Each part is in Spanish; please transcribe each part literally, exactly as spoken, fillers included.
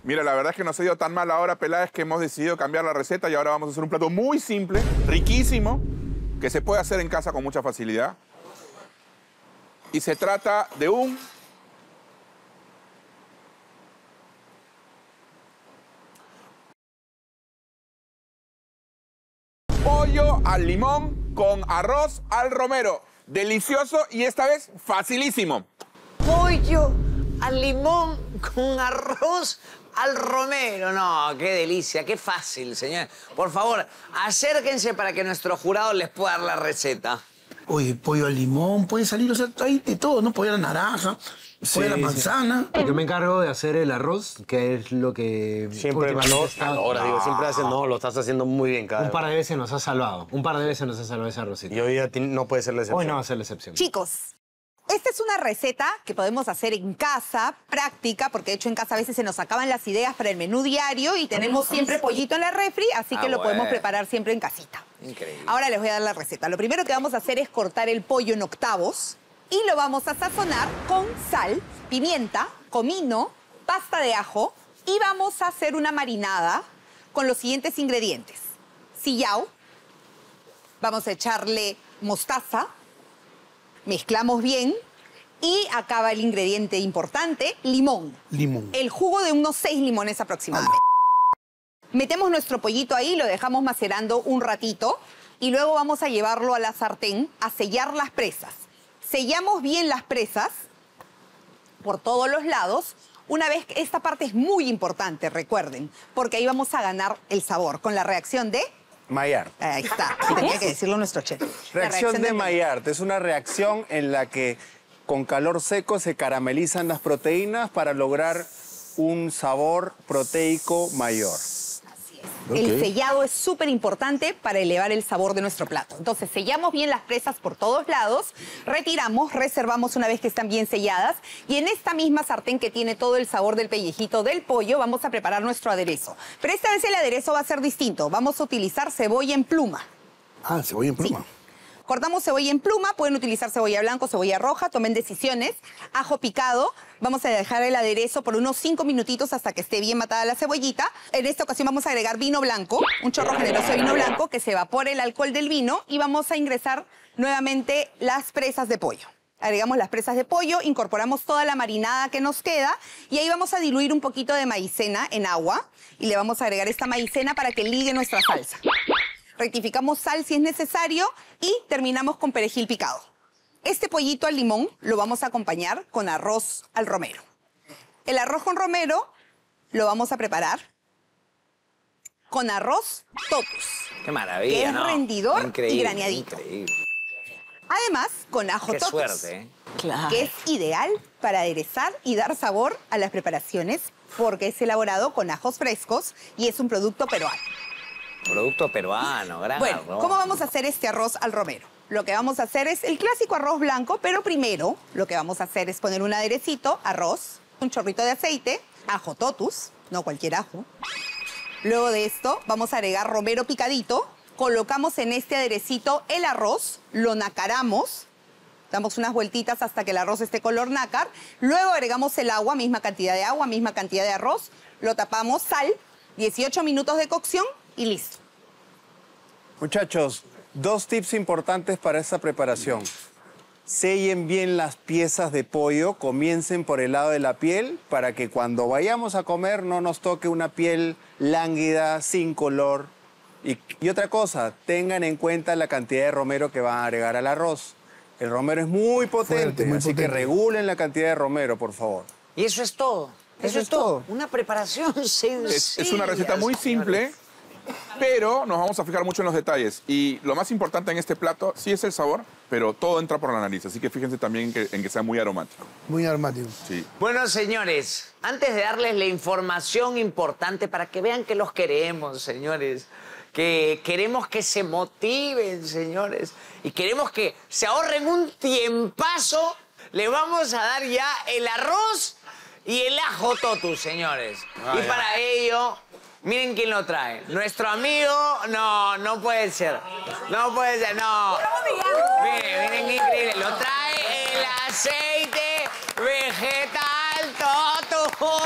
Mira, la verdad es que no se dio tan mal ahora, Peláez, que hemos decidido cambiar la receta y ahora vamos a hacer un plato muy simple, riquísimo, que se puede hacer en casa con mucha facilidad. Y se trata de un pollo al limón con arroz al romero. Delicioso y esta vez facilísimo. Pollo al limón con arroz al romero. No, qué delicia, qué fácil, señor. Por favor, acérquense para que nuestro jurado les pueda dar la receta. Oye, pollo al limón, puede salir, o sea, hay de todo, ¿no? Pollo a la naranja, Sí, pollo a la manzana. sí. Yo me encargo de hacer el arroz, que es lo que... Siempre, últimamente no, está- ahora digo, siempre haces, no, lo estás haciendo muy bien, cara. Un par de veces nos ha salvado. Un par de veces nos ha salvado ese arrocito. Y hoy ya ti- no puede ser la excepción. Hoy no va a ser la excepción. Chicos, esta es una receta que podemos hacer en casa, práctica, porque de hecho en casa a veces se nos acaban las ideas para el menú diario y tenemos siempre pollito en la refri, así que Ah, lo podemos bueno. preparar siempre en casita. Increíble. Ahora les voy a dar la receta. Lo primero que vamos a hacer es cortar el pollo en octavos y lo vamos a sazonar con sal, pimienta, comino, pasta de ajo y vamos a hacer una marinada con los siguientes ingredientes. Sillao, vamos a echarle mostaza, mezclamos bien y acaba el ingrediente importante, limón. Limón. El jugo de unos seis limones aproximadamente. Metemos nuestro pollito ahí, lo dejamos macerando un ratito y luego vamos a llevarlo a la sartén a sellar las presas. Sellamos bien las presas por todos los lados. Una vez que esta parte es muy importante, recuerden, porque ahí vamos a ganar el sabor con la reacción de... Maillard. Ahí está, tenía que decirlo nuestro chef. La Reacción de Maillard. Maillard. Es una reacción en la que con calor seco se caramelizan las proteínas para lograr un sabor proteico mayor. El sellado es súper importante para elevar el sabor de nuestro plato. Entonces, sellamos bien las presas por todos lados, retiramos, reservamos una vez que están bien selladas y en esta misma sartén que tiene todo el sabor del pellejito del pollo vamos a preparar nuestro aderezo. Pero esta vez el aderezo va a ser distinto. Vamos a utilizar cebolla en pluma. Ah, cebolla en pluma. Cortamos cebolla en pluma, pueden utilizar cebolla blanca o cebolla roja, tomen decisiones. Ajo picado, vamos a dejar el aderezo por unos cinco minutitos hasta que esté bien matada la cebollita. En esta ocasión vamos a agregar vino blanco, un chorro generoso de vino blanco, que se evapore el alcohol del vino y vamos a ingresar nuevamente las presas de pollo. Agregamos las presas de pollo, incorporamos toda la marinada que nos queda y ahí vamos a diluir un poquito de maicena en agua y le vamos a agregar esta maicena para que ligue nuestra salsa. Rectificamos sal si es necesario y terminamos con perejil picado. Este pollito al limón lo vamos a acompañar con arroz al romero. El arroz con romero lo vamos a preparar con arroz totus, Qué maravilla, que es ¿no? rendidor Increíble, y graneadito. Increíble. Además, con ajo Qué totus, suerte, ¿eh? claro, que es ideal para aderezar y dar sabor a las preparaciones porque es elaborado con ajos frescos y es un producto peruano. Producto peruano, gran Bueno, arroz. ¿cómo vamos a hacer este arroz al romero? Lo que vamos a hacer es el clásico arroz blanco, pero primero lo que vamos a hacer es poner un aderecito, arroz, un chorrito de aceite, ajo totus, no cualquier ajo. Luego de esto vamos a agregar romero picadito, colocamos en este aderecito el arroz, lo nacaramos, damos unas vueltitas hasta que el arroz esté color nácar, luego agregamos el agua, misma cantidad de agua, misma cantidad de arroz, lo tapamos, sal, dieciocho minutos de cocción y listo. Muchachos, dos tips importantes para esta preparación. Sellen bien las piezas de pollo, comiencen por el lado de la piel para que cuando vayamos a comer no nos toque una piel lánguida, sin color. Y, y otra cosa, tengan en cuenta la cantidad de romero que van a agregar al arroz. El romero es muy potente, Fuerte, muy así potente. que regulen la cantidad de romero, por favor. Y eso es todo. Eso, Eso es es todo. todo. Una preparación sencilla. Es, es una receta muy simple, pero nos vamos a fijar mucho en los detalles. Y lo más importante en este plato sí es el sabor, pero todo entra por la nariz. Así que fíjense también en que, en que sea muy aromático. Muy aromático. Sí. Bueno, señores, antes de darles la información importante para que vean que los queremos, señores, que queremos que se motiven, señores, y queremos que se ahorren un tiempazo, les vamos a dar ya el arroz y el ajo totus, señores. Ah, y ya. para ello, miren quién lo trae. Nuestro amigo, no, no puede ser. No puede ser, no. Miren, miren qué increíble. Lo trae el aceite vegetal totus.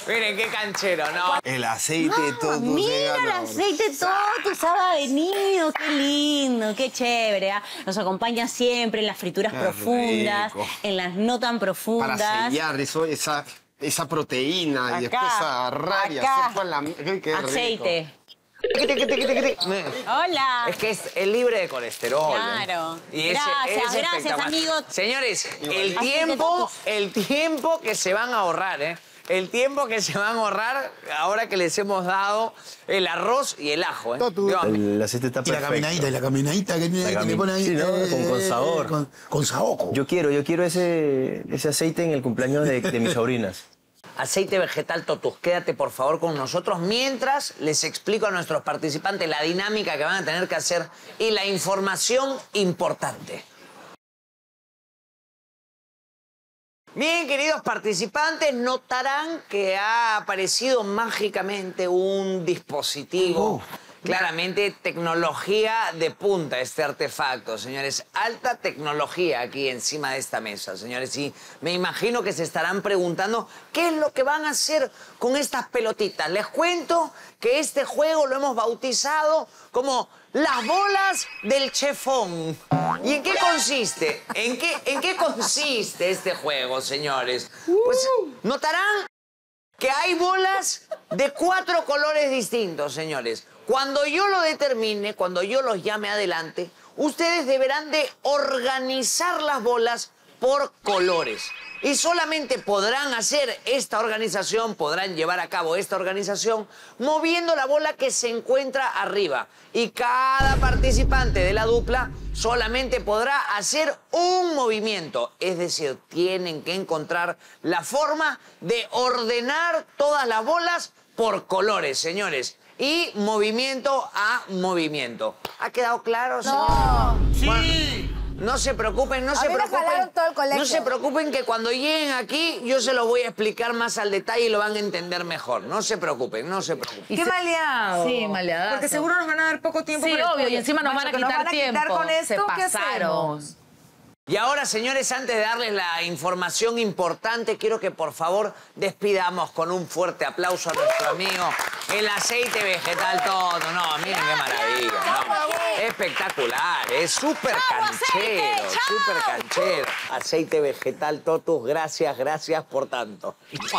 Miren qué canchero, ¿no? El aceite de todo. Mira el aceite Totus ha venido, qué lindo, qué chévere. ¿eh? Nos acompaña siempre en las frituras Qué profundas, rico. en las no tan profundas. Para sellar eso, esa, esa proteína Acá, y después agarrar y acá. hacer con la... Qué, qué Aceite. Rico. Hola. Es que es, es libre de colesterol. Claro. ¿eh? Y ese- Gracias, ese gracias, espectacular. amigos. Señores, el Aceite tiempo, Totus. el tiempo que se van a ahorrar, ¿eh? El tiempo que se van a ahorrar ahora que les hemos dado el arroz y el ajo, ¿eh? Digo, El aceite está Y la perfecto. caminadita, y la caminadita que, tiene, La que le cami- pone ahí. sí, ¿no? Con- con sabor. Con, con saoco. Yo quiero, yo quiero ese, ese aceite en el cumpleaños de, de mis sobrinas. Aceite vegetal Totus, quédate por favor con nosotros mientras les explico a nuestros participantes la dinámica que van a tener que hacer y la información importante. Bien, queridos participantes, notarán que ha aparecido mágicamente un dispositivo. Claramente tecnología de punta este artefacto, señores. Alta tecnología aquí encima de esta mesa, señores. Y me imagino que se estarán preguntando qué es lo que van a hacer con estas pelotitas. Les cuento que este juego lo hemos bautizado como las bolas del chefón. ¿Y en qué consiste? ¿En qué, en qué consiste este juego, señores? Pues notarán que hay bolas de cuatro colores distintos, señores. Cuando yo lo determine, cuando yo los llame adelante, ustedes deberán de organizar las bolas por colores. Y solamente podrán hacer esta organización, podrán llevar a cabo esta organización, moviendo la bola que se encuentra arriba. Y cada participante de la dupla solamente podrá hacer un movimiento. Es decir, tienen que encontrar la forma de ordenar todas las bolas por colores, señores. Y movimiento a movimiento. ¿Ha quedado claro, señor? No. Sí. No se preocupen, no A se mí me preocupen. jalaron todo el colegio. No se preocupen que cuando lleguen aquí yo se lo voy a explicar más al detalle y lo van a entender mejor. No se preocupen, no se preocupen. Qué maleado. Sí, maleadazo. Porque seguro nos van a dar poco tiempo. Sí, para obvio, esto. y encima nos Macho, van a que quitar nos van a quitar tiempo. con esto, Se ¿qué pasaron. hacemos? Y ahora, señores, antes de darles la información importante, quiero que por favor despidamos con un fuerte aplauso a nuestro amigo el aceite vegetal todo. No, miren qué maravilla. No, espectacular, es súper canchero, súper canchero. Aceite vegetal Totus, gracias, gracias por tanto.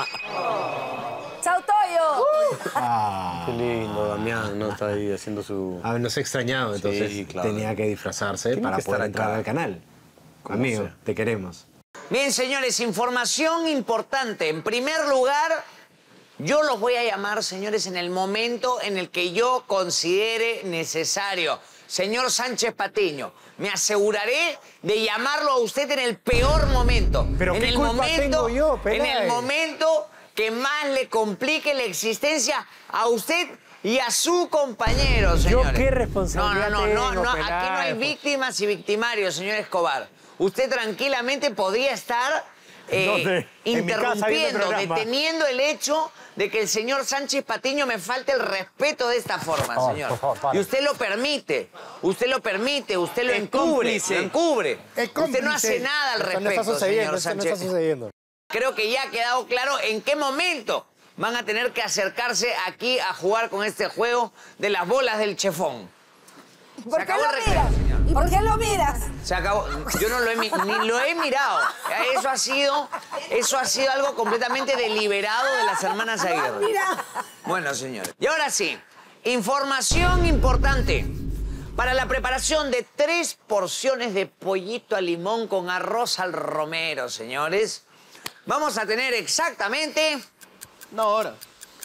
¡Chao, Toyo! Qué lindo, Damián, ¿no? Está ahí haciendo su... Ah, nos ha extrañado, entonces Sí, claro. tenía que disfrazarse Tiene para que poder estar entrar acá. al canal. Amigo, sea. te queremos. Bien, señores, información importante. En primer lugar, yo los voy a llamar, señores, en el momento en el que yo considere necesario. Señor Sánchez Patiño, me aseguraré de llamarlo a usted en el peor momento. ¿Pero en qué el culpa momento, tengo yo, En el Peláez? momento que más le complique la existencia a usted y a su compañero, señores. qué responsabilidad No, no, no, no, tengo, no, aquí no hay Peláez? víctimas y victimarios, señor Escobar. Usted tranquilamente podría estar eh, ¿Dónde? En mi casa, viendo el interrumpiendo, programa. deteniendo el hecho de que el señor Sánchez Patiño me falte el respeto de esta forma, señor. por favor, para. Y usted lo permite, usted lo permite, usted lo Es encubre, cómplice. lo encubre. Es Usted no cómplice. hace nada al Esto respecto, no está sucediendo, señor esto no Sánchez. está sucediendo. Creo que ya ha quedado claro en qué momento van a tener que acercarse aquí a jugar con este juego de las bolas del chefón. ¿Por Se qué acabó lo el recreo, miras? señor. ¿Y por qué lo miras? Se acabó. Yo no lo he mi- ni lo he mirado. Eso ha sido, eso ha sido algo completamente deliberado de las hermanas Aguirre. Mira. Bueno, señores. Y ahora sí, información importante. Para la preparación de tres porciones de pollito al limón con arroz al romero, señores, vamos a tener exactamente No, ahora.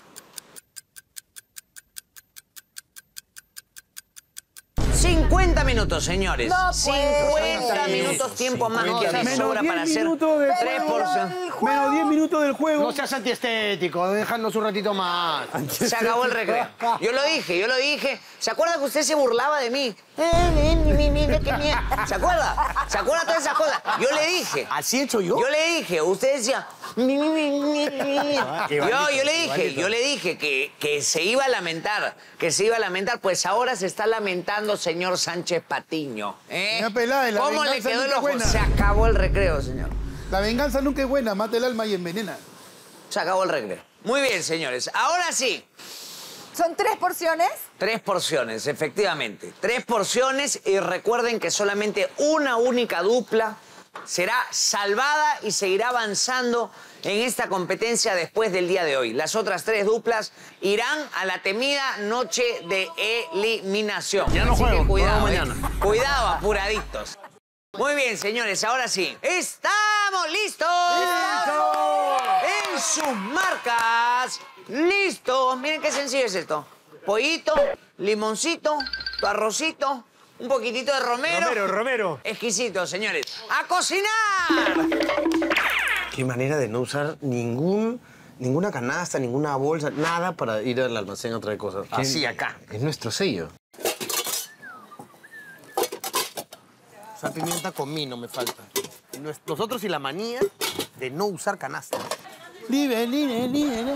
cincuenta minutos, señores. No, pues. cincuenta minutos, tiempo más que de Menos sobra diez para hacer minutos de tres juego. porciones. Menos diez minutos del juego. No seas antiestético, déjanos un ratito más. Se acabó el recreo. Yo lo dije, yo lo dije. ¿Se acuerda que usted se burlaba de mí? ¿Se acuerda? ¿Se acuerda de todas esas cosas? Yo le dije. ¿Así he hecho yo? Yo le dije, usted decía. Yo, yo le dije, yo le dije que, que se iba a lamentar, que se iba a lamentar, pues ahora se está lamentando, señor Sánchez Patiño. ¿eh? Señor Peláez, la ¿Cómo le venganza quedó el nunca es ojo? buena. Se acabó el recreo, señor. La venganza nunca es buena, mata el alma y envenena. Se acabó el recreo. Muy bien, señores. Ahora sí. ¿Son tres porciones? Tres porciones, efectivamente. Tres porciones y recuerden que solamente una única dupla será salvada y seguirá avanzando en esta competencia después del día de hoy. Las otras tres duplas irán a la temida noche de eliminación. Ya no Así juego, que cuidado, juego eh. mañana. Cuidado, apuraditos. Muy bien, señores, ahora sí. ¡Estamos listos! ¡Listos! En sus marcas. ¡Listos! Miren qué sencillo es esto. Pollito, limoncito, tu arrocito, un poquitito de romero. Romero, Romero. Exquisito, señores. ¡A cocinar! Qué manera de no usar ningún, ninguna canasta, ninguna bolsa, nada para ir al almacén a traer cosas. Así acá. Es nuestro sello. Sal, pimienta, comino me falta. Y nos- Nosotros y la manía de no usar canasta. Libre, libre, libre.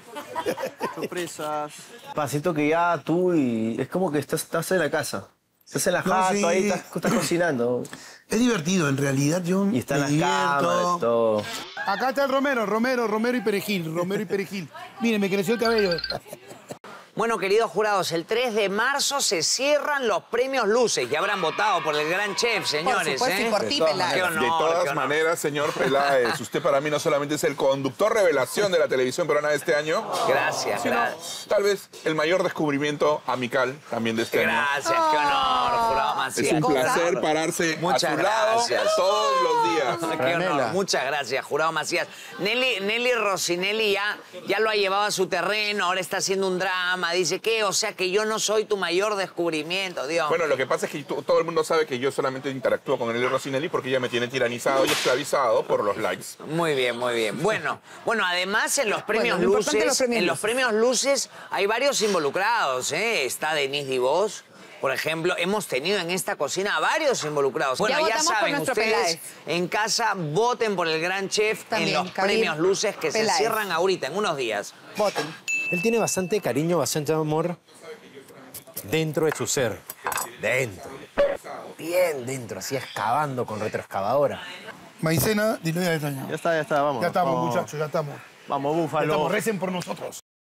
Sorpresas. Pasito que ya tú y... Es como que estás, estás en la casa. Estás en la No, jato, sí. ahí estás, estás cocinando. Es divertido, en realidad yo Y están me las divierto. cámaras, todo. Acá está el romero, romero, romero y perejil, romero y perejil. Miren, me creció el cabello. Bueno, queridos jurados, el tres de marzo se cierran los premios Luces. Ya habrán votado por el gran chef, señores. supuesto, ¿eh? y por ti, De todas Peláez. Qué maneras, honor, de todas qué honor. maneras, señor Peláez, usted para mí no solamente es el conductor revelación de la televisión peruana de este año, Gracias, sino gracias. tal vez el mayor descubrimiento amical también de este año. Gracias, qué honor, jurado Macías. Es un cosa. placer pararse Muchas a su lado gracias. todos los días. Qué honor. Franela. Muchas gracias, jurado Macías. Nelly, Nelly Rossinelli ya, ya lo ha llevado a su terreno, ahora está haciendo un drama. Dice, ¿qué? O sea, que yo no soy tu mayor descubrimiento, Dios. Bueno, lo que pasa es que to- todo el mundo sabe que yo solamente interactúo con Nelly Rossinelli porque ella me tiene tiranizado y esclavizado por los likes. Muy bien, muy bien. Bueno, bueno, además en los premios lo importante Luces, de los premios en los Luces. premios Luces hay varios involucrados, ¿eh? Está Denise Divos, por ejemplo, hemos tenido en esta cocina a varios involucrados. Bueno, ya, votamos por saben, nuestro ustedes Peláez. en casa voten por el gran chef También, en los Karim premios Luces que Peláez. se cierran ahorita, en unos días. Voten. Él tiene bastante cariño, bastante amor dentro de su ser. Dentro. Bien dentro, así excavando con retroexcavadora. Maicena, dilo ya de año. Ya está, ya está, vamos. Ya estamos, Vamos. muchachos, ya estamos. Vamos, Ya búfalo. estamos, recen por nosotros.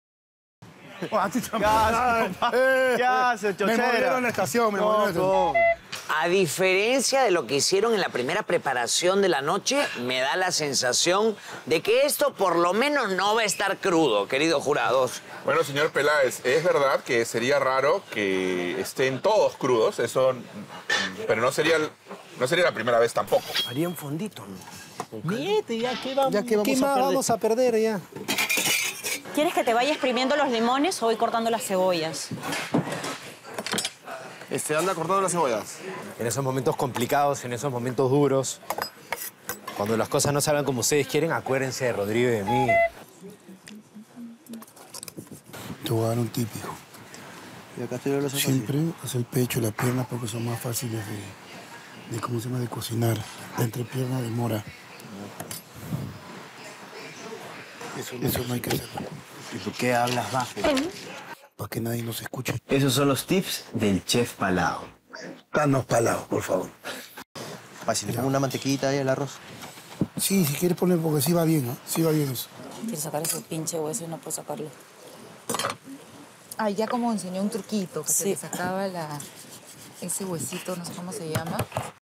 Ah, tú también. Ya, Eh, ya, se Me chochera. movieron la estación, me No, movieron la estación. no. A diferencia de lo que hicieron en la primera preparación de la noche, me da la sensación de que esto por lo menos no va a estar crudo, queridos jurados. Bueno, señor Peláez, es verdad que sería raro que estén todos crudos, eso, mm, pero no sería, el- no sería la primera vez tampoco. Haría un fondito, ¿no? Miete, ya que vamos, Ya que vamos ¿qué a más perder? vamos a perder ya? ¿Quieres que te vaya exprimiendo los limones o voy cortando las cebollas? Este, anda cortando las cebollas. En esos momentos complicados, en esos momentos duros, cuando las cosas no salgan como ustedes quieren, acuérdense de Rodrigo y de mí. Te voy a dar un típico. Y acá estoy los Siempre haz el pecho y las piernas porque son más fáciles de, de ¿cómo se llama? De cocinar. La entrepierna demora. Eso no hay que hacerlo. ¿Y por qué hablas bajo? Para que nadie nos escuche. Esos son los tips del chef Palao. Danos palados, por favor. Fácil, le pongo una mantequita ahí al arroz. Sí, si quieres poner, porque sí va bien, ¿no? Sí va bien eso. Quiero sacar ese pinche hueso y no puedo sacarlo. Ay, ya como enseñó un truquito, que se Sí. le sacaba la, ese huesito, no sé cómo se llama.